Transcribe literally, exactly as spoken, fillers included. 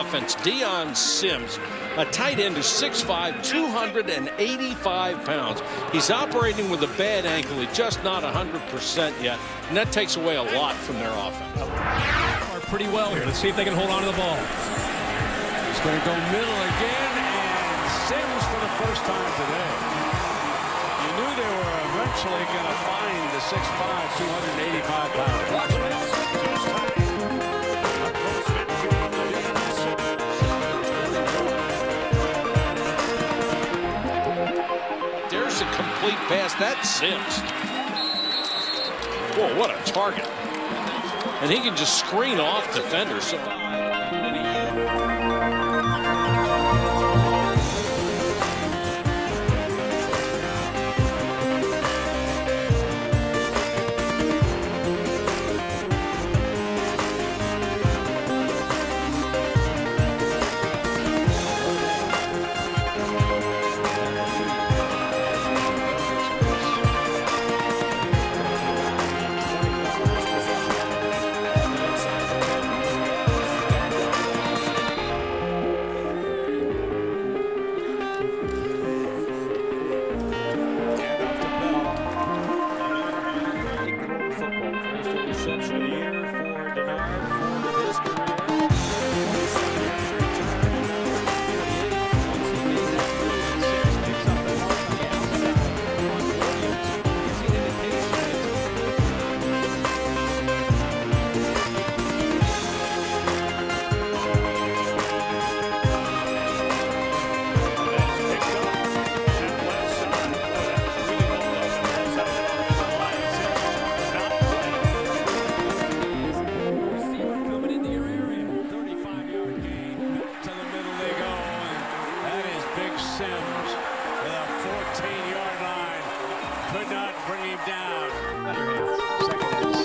offense. Dion Sims, a tight end who's six five, two hundred eighty-five pounds. He's operating with a bad ankle. He's just not one hundred percent yet, and that takes away a lot from their offense. Are pretty well here. Let's see if they can hold on to the ball. He's going to go middle again, and Sims for the first time today. You knew they were eventually going to find the six five, two hundred eighty-five pound. There's a complete pass. That's Sims. Whoa, what a target. And he can just screen off defenders. So reception of the year for Denard for his career. Sims with a fourteen yard line. Could not bring him down. Second and